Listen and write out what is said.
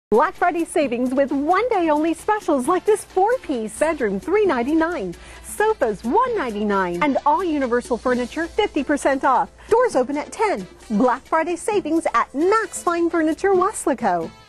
Black Friday savings with one-day only specials like this 4-piece bedroom $3.99, sofas $1.99, and all universal furniture 50% off. Doors open at 10. Black Friday savings at Max Fine Furniture, Weslaco.